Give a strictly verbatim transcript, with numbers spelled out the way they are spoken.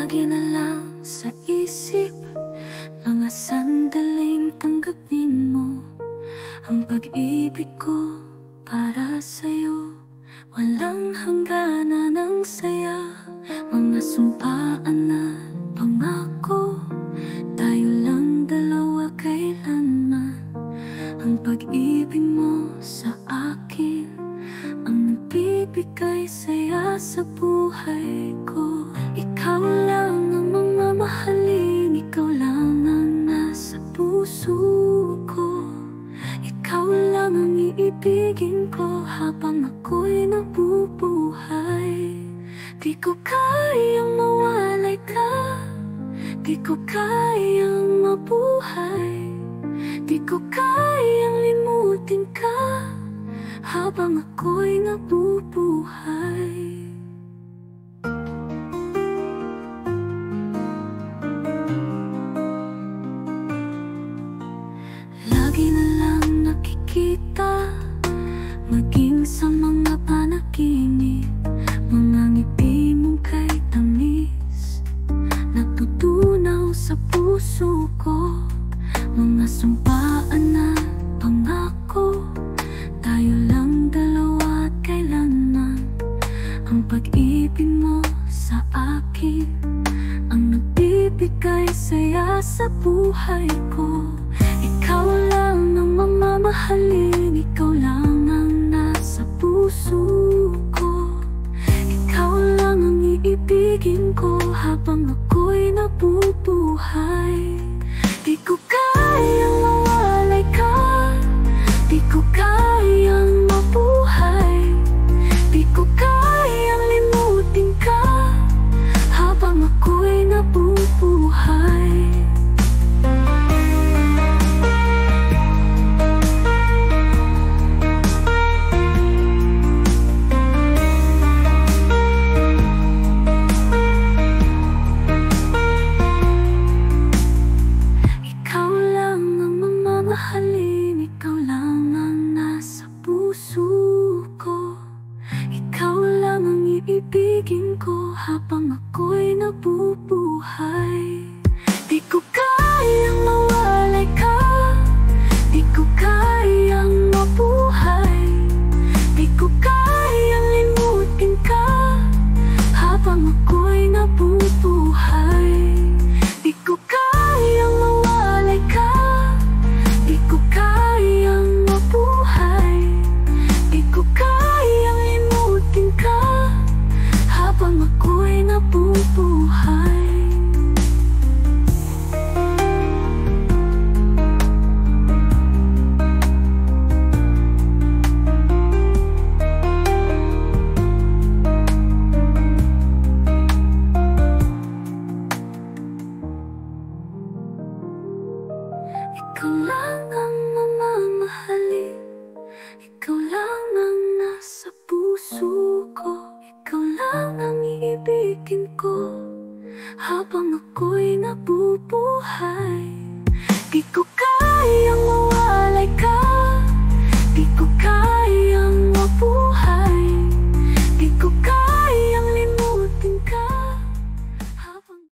Lagi na lang sa isip mga sandaling tanggapin mo ang pag-ibig ko para sa'yo. Walang hangganan ng saya, mga sumpaan na pangako, tayo lang dalawa kailanman. Ang pag-ibig mo sa akin ang nagbibigay saya sa buhay ko. Ikaw lang ang mamamahalin, ikaw lang ang nasa puso ko. Ikaw lang ang iibigin ko habang ako'y nabubuhay. Di ko kayang mawalay ka, di ko kayang mabuhay, di ko kayang limutin ka habang ako'y nabubuhay. Lagi na lang nakikita, maging sa mga panaginip, mga ngiti mong kay tamis, natutunaw sa puso ko. Mga sumpaan na pangako, tayo lang dalawa at kailanman. Ang pag-ibig mo sa akin ang nagbibigay saya sa buhay ko. Ikaw lang ang mamamahalin, ikaw lang ang nasa puso ko. Ikaw lang ang iibigin ko habang ako'y nabubuhay. Di ko kayang mawalay ka, di ko kayang mabuhay, di ko kayang limutin ka habang ako'y nabubuhay. Mahalin, ikaw lang ang nasa puso ko. Ikaw lang ang iibigin ko habang ako'y nabubuhay. Di ko kayang mawalay ka, di ko kayang mabuhay, di ko kayang limutin ka habang ako'y nabubuhay. Di ko kayang mawalay ka, di ko kayang mabuhay, di ko kayang limutin ka habang ako'y nabubuhay. Ikaw lang ang mamamahalin, ikaw lang ang nasa puso ko. Ikaw lang ang iibigin ko habang ako'y nabubuhay. Di ko kayang mawalay ka,